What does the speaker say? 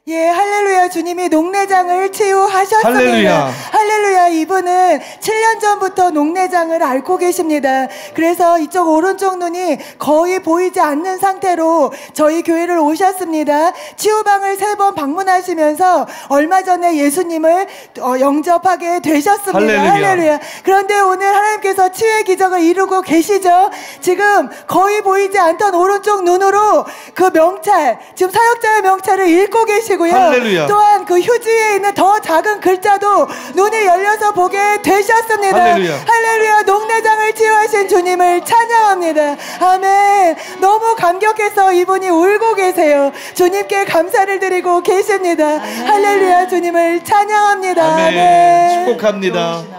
예, 할렐루야. 주님이 녹내장을 치유하셨습니다. 할렐루야. 할렐루야. 이분은 7년 전부터 녹내장을 앓고 계십니다. 그래서 이쪽 오른쪽 눈이 거의 보이지 않는 상태로 저희 교회를 오셨습니다. 치유방을 3번 방문하시면서 얼마 전에 예수님을 영접하게 되셨습니다. 할렐루야. 할렐루야. 그런데 오늘 하나님께서 치유의 기적을 이루고 계시죠. 지금 거의 보이지 않던 오른쪽 눈으로 그 명찰, 지금 사역자의 명찰을 읽고 계시고 할렐루야. 또한 그 휴지에 있는 더 작은 글자도 눈이 열려서 보게 되셨습니다. 할렐루야. 할렐루야. 녹내장을 치유하신 주님을 찬양합니다. 아멘. 너무 감격해서 이분이 울고 계세요. 주님께 감사를 드리고 계십니다. 할렐루야. 주님을 찬양합니다. 아멘. 축복합니다.